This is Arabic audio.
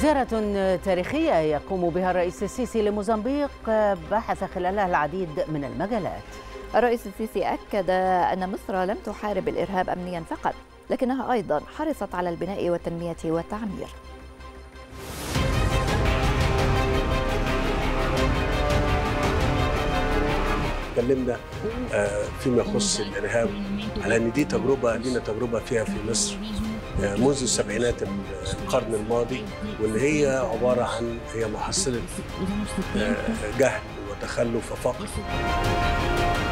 زيارة تاريخية يقوم بها الرئيس السيسي لموزمبيق بحث خلالها العديد من المجالات. الرئيس السيسي أكد أن مصر لم تحارب الإرهاب أمنيا فقط، لكنها أيضا حرصت على البناء والتنمية والتعمير. تكلمنا فيما يخص الإرهاب على أن دي تجربة لنا، تجربة فيها في مصر منذ السبعينات القرن الماضي، وان هي عباره عن محصله جهل وتخلف وفقر.